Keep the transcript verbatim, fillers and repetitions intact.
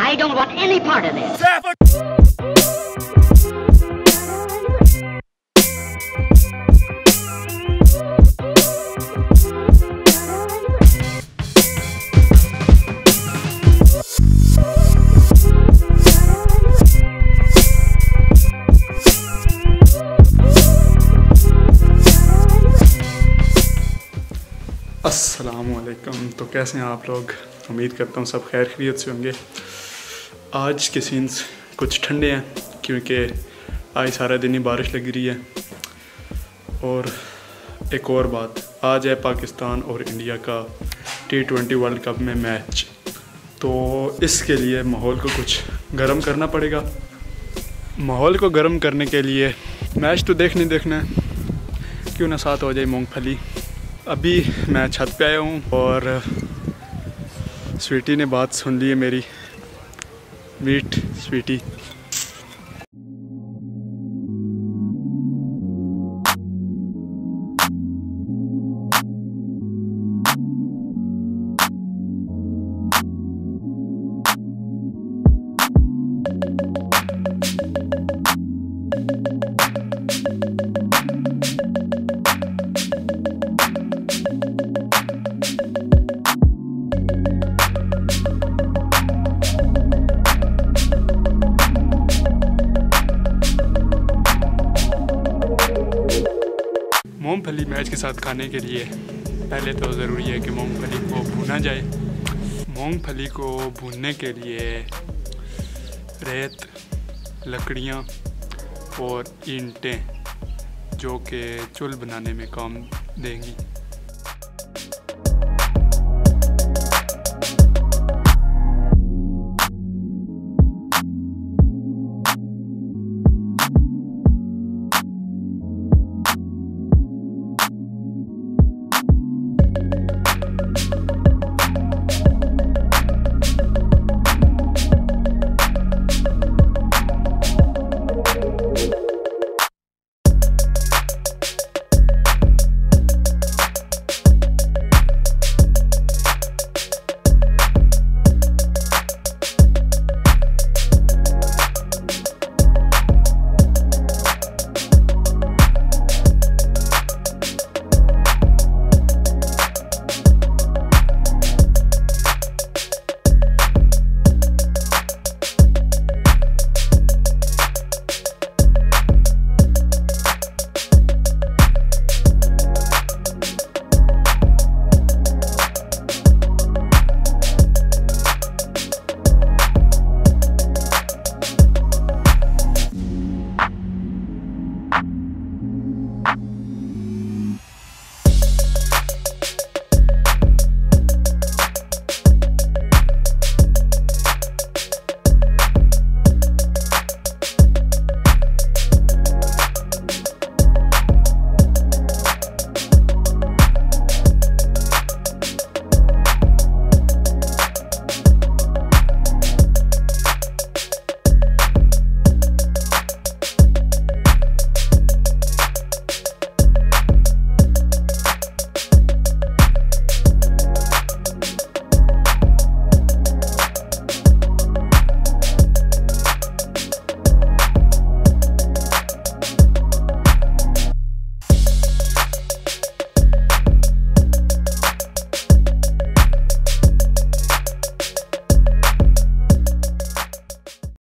I don't want any part of this. अस्सलामुअलैकुम। तो कैसे हैं आप लोग? उम्मीद करता हूँ सब खैर खैरियत से होंगे। आज के सीन्स कुछ ठंडे हैं क्योंकि आज सारा दिन ही बारिश लगी रही है। और एक और बात, आज है पाकिस्तान और इंडिया का टी ट्वेंटी वर्ल्ड कप में मैच, तो इसके लिए माहौल को कुछ गर्म करना पड़ेगा। माहौल को गर्म करने के लिए मैच तो देखने देखना है, क्यों ना साथ हो जाए मूंगफली। अभी मैं छत पे आया हूँ और स्वीटी ने बात सुन ली है मेरी। Meet sweetie. मूंगफली मैच के साथ खाने के लिए पहले तो ज़रूरी है कि मूंगफली को भुना जाए। मूंगफली को भूनने के लिए रेत, लकड़ियाँ और ईंटें जो कि चुल्ह बनाने में काम देंगी।